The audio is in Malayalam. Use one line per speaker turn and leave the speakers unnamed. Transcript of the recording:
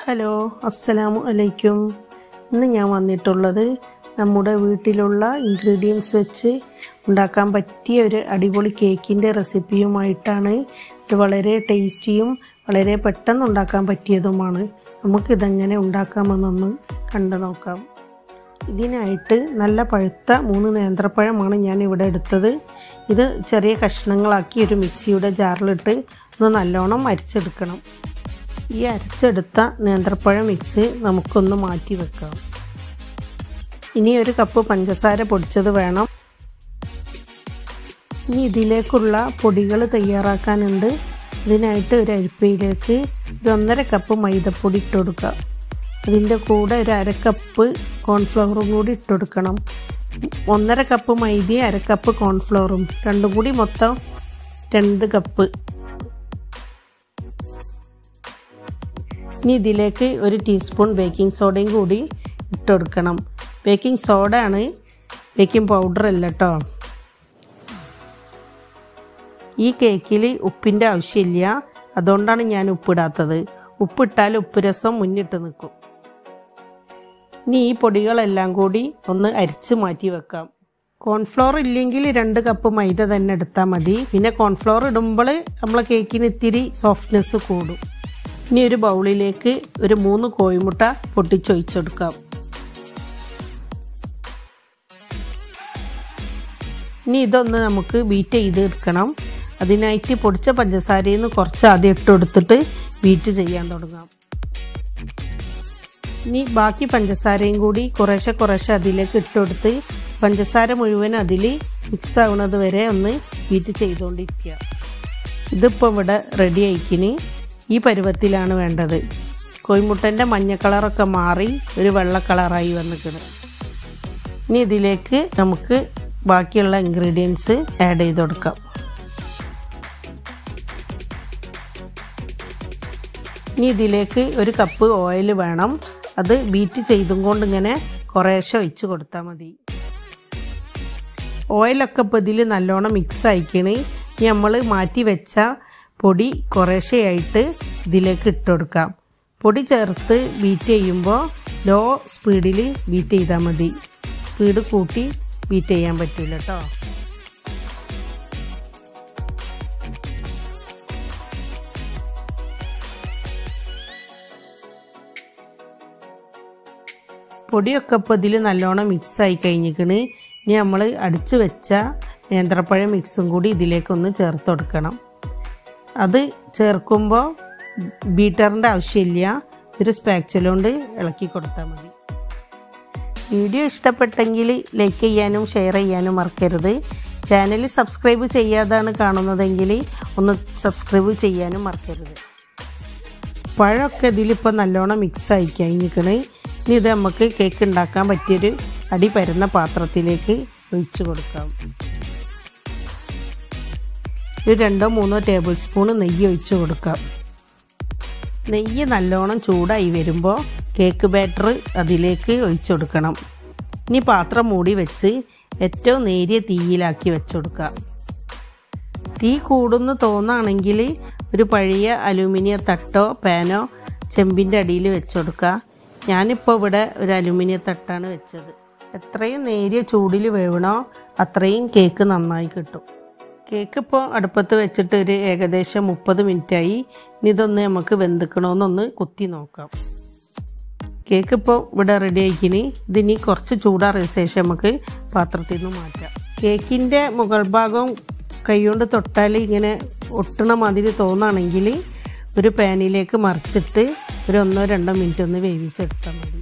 ഹലോ അസ്സലാമു അലൈക്കും. ഇന്ന് ഞാൻ വന്നിട്ടുള്ളത് നമ്മുടെ വീട്ടിലുള്ള ഇൻഗ്രീഡിയൻസ് വെച്ച് ഉണ്ടാക്കാൻ പറ്റിയ ഒരു അടിപൊളി കേക്കിൻ്റെ റെസിപ്പിയുമായിട്ടാണ്. ഇത് വളരെ ടേസ്റ്റിയും വളരെ പെട്ടെന്ന് ഉണ്ടാക്കാൻ പറ്റിയതുമാണ്. നമുക്കിതെങ്ങനെ ഉണ്ടാക്കാമെന്നൊന്ന് കണ്ടു നോക്കാം. ഇതിനായിട്ട് നല്ല പഴുത്ത 3 നേന്ത്രപ്പഴമാണ് ഞാൻ ഇവിടെ എടുത്തത്. ഇത് ചെറിയ കഷ്ണങ്ങളാക്കി ഒരു മിക്സിയുടെ ജാറിലിട്ട് ഒന്ന് നല്ലോണം അരിച്ചെടുക്കണം. ഈ അരച്ചെടുത്ത നേന്ത്രപ്പഴ മിക്സ് നമുക്കൊന്ന് മാറ്റി വെക്കാം. ഇനി 1 കപ്പ് പഞ്ചസാര പൊടിച്ചത് വേണം. ഇനി ഇതിലേക്കുള്ള പൊടികൾ തയ്യാറാക്കാനുണ്ട്. ഇതിനായിട്ട് ഒരു അരിപ്പയിലേക്ക് 1.5 കപ്പ് മൈദപ്പൊടി ഇട്ട് കൊടുക്കുക. അതിൻ്റെ കൂടെ 1/2 കപ്പ് കോൺഫ്ലവറും കൂടി ഇട്ട് കൊടുക്കണം. 1.5 കപ്പ് മൈദയും 1/2 കപ്പ് കോൺഫ്ലവറും രണ്ടും കൂടി മൊത്തം 2 കപ്പ്. ഇനി ഇതിലേക്ക് 1 ടീസ്പൂൺ ബേക്കിംഗ് സോഡയും കൂടി ഇട്ട് കൊടുക്കണം. ബേക്കിംഗ് സോഡ ആണ്, ബേക്കിംഗ് പൗഡർ അല്ല കേട്ടോ. ഈ കേക്കിൽ ഉപ്പിൻ്റെ ആവശ്യമില്ല, അതുകൊണ്ടാണ് ഞാൻ ഉപ്പിടാത്തത്. ഉപ്പിട്ടാൽ ഉപ്പ് രസം മുന്നിട്ട് നിൽക്കും. ഇനി ഈ പൊടികളെല്ലാം കൂടി ഒന്ന് അരിച്ച് മാറ്റി വെക്കാം. കോൺഫ്ലോർ ഇല്ലെങ്കിൽ 2 കപ്പ് മൈദ തന്നെ എടുത്താൽ മതി. പിന്നെ കോൺഫ്ലോർ ഇടുമ്പോൾ നമ്മളെ കേക്കിന് ഇത്തിരി സോഫ്റ്റ്നെസ് കൂടും. ഇനി ഒരു ബൗളിലേക്ക് 3 കോഴിമുട്ട പൊട്ടിച്ചൊഴിച്ചെടുക്കാം. ഇനി ഇതൊന്ന് നമുക്ക് ബീറ്റ് ചെയ്തെടുക്കണം. അതിനായിട്ട് പൊടിച്ച പഞ്ചസാരയിൽ നിന്ന് കുറച്ച് ആദ്യം ഇട്ട് കൊടുത്തിട്ട് ബീറ്റ് ചെയ്യാൻ തുടങ്ങാം. ഇനി ബാക്കി പഞ്ചസാരയും കൂടി കുറേശ്ശെ അതിലേക്ക് ഇട്ട് കൊടുത്ത് പഞ്ചസാര മുഴുവൻ അതിൽ മിക്സ് ആവുന്നത് വരെ ഒന്ന് ബീറ്റ് ചെയ്തുകൊണ്ടിരിക്കുക. ഇതിപ്പോൾ ഇവിടെ റെഡി ആയിക്കിന്. ഈ പരുവത്തിലാണ് വേണ്ടത്. കോഴിമുട്ടൻ്റെ മഞ്ഞ കളറൊക്കെ മാറി ഒരു വെള്ള കളറായി വന്നിട്ടുണ്ട്. ഇനി ഇതിലേക്ക് നമുക്ക് ബാക്കിയുള്ള ഇൻഗ്രീഡിയൻസ് ആഡ് ചെയ്ത് കൊടുക്കാം. ഇനി ഇതിലേക്ക് 1 കപ്പ് ഓയിൽ വേണം. അത് ബീറ്റ് ചെയ്തും കൊണ്ട് ഇങ്ങനെ കുറേശ്ശെ ഒഴിച്ച് കൊടുത്താൽ മതി. ഓയിലൊക്കെ ഇപ്പോൾ ഇതിൽ നല്ലോണം മിക്സ് ആയിക്കണ്. ഇനി നമ്മൾ മാറ്റി വെച്ച പൊടി കുറേശ്ശെയായിട്ട് ഇതിലേക്ക് ഇട്ട് കൊടുക്കാം. പൊടി ചേർത്ത് ബീറ്റ് ചെയ്യുമ്പോൾ ലോ സ്പീഡിൽ ബീറ്റ് ചെയ്താൽ മതി. സ്പീഡ് കൂട്ടി ബീറ്റ് ചെയ്യാൻ പറ്റില്ല കേട്ടോ. പൊടിയൊക്കെ ഇപ്പോൾ ഇതിൽ നല്ലോണം മിക്സ് ആയി കഴിഞ്ഞിരിക്കണ്. ഇനി നമ്മൾ അടിച്ചു വെച്ച നേന്ത്രപ്പഴ മിക്സും കൂടി ഇതിലേക്കൊന്ന് ചേർത്ത് കൊടുക്കണം. അത് ചേർക്കുമ്പോൾ ബീറ്ററിൻ്റെ ആവശ്യമില്ല, ഒരു സ്പാച്ചുല കൊണ്ട് ഇളക്കി കൊടുത്താൽ മതി. വീഡിയോ ഇഷ്ടപ്പെട്ടെങ്കിൽ ലൈക്ക് ചെയ്യാനും ഷെയർ ചെയ്യാനും മറക്കരുത്. ചാനൽ സബ്സ്ക്രൈബ് ചെയ്യാതാണ് കാണുന്നതെങ്കിൽ ഒന്ന് സബ്സ്ക്രൈബ് ചെയ്യാനും മറക്കരുത്. പഴമൊക്കെ ഇതിലിപ്പോൾ നല്ലോണം മിക്സ് ആയി കഴിഞ്ഞിരിക്കണ്. ഇനി ഇത് നമുക്ക് കേക്ക് ഉണ്ടാക്കാൻ പറ്റിയൊരു അടി പരന്ന പാത്രത്തിലേക്ക് ഒഴിച്ച് കൊടുക്കാം. 2-3 ടേബിൾ സ്പൂൺ നെയ്യ് ഒഴിച്ച് കൊടുക്കാം. നെയ്യ് നല്ലോണം ചൂടായി വരുമ്പോൾ കേക്ക് ബാറ്റർ അതിലേക്ക് ഒഴിച്ചു കൊടുക്കണം. ഇനി പാത്രം മൂടി വെച്ച് ഏറ്റവും നേരിയ തീയിലാക്കി വെച്ച് കൊടുക്കുക. തീ കൂടുന്നു തോന്നുകയാണെങ്കിൽ ഒരു പഴയ അലൂമിനിയം തട്ടോ പാനോ ചെമ്പിൻ്റെ അടിയിൽ വെച്ച് കൊടുക്കുക. ഞാനിപ്പോൾ ഇവിടെ ഒരു അലൂമിനിയം തട്ടാണ് വെച്ചത്. എത്രയും നേരിയ ചൂടിൽ വേവണോ അത്രയും കേക്ക് നന്നായി കിട്ടും. കേക്ക് ഇപ്പോൾ അടുപ്പത്ത് വെച്ചിട്ട് ഒരു ഏകദേശം 30 മിനിറ്റായി. ഇനി ഇതൊന്ന് നമുക്ക് വെന്തിക്കണമെന്നൊന്ന് കുത്തി നോക്കാം. കേക്ക് ഇപ്പോൾ ഇവിടെ റെഡി ആയിക്കിനി. ഇതിനി കുറച്ച് ചൂടാറിയ ശേഷം നമുക്ക് പാത്രത്തിൽ നിന്ന് മാറ്റാം. കേക്കിൻ്റെ മുകൾ ഭാഗം കൈകൊണ്ട് തൊട്ടാൽ ഇങ്ങനെ ഒട്ടണ മാതിരി തോന്നുകയാണെങ്കിൽ ഒരു പാനിലേക്ക് മറിച്ചിട്ട് 1-2 മിനിറ്റ് ഒന്ന് വേവിച്ചെടുത്താൽ മതി.